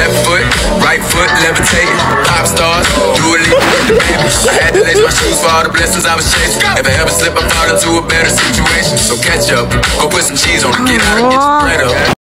left foot, right foot levitating. Pop stars, do a leap with the baby. I had to lace my shoes for all the blessings I was chasing. If I ever slip, I fall into a better situation. So catch up, go put some cheese on it, get out and get your bread up.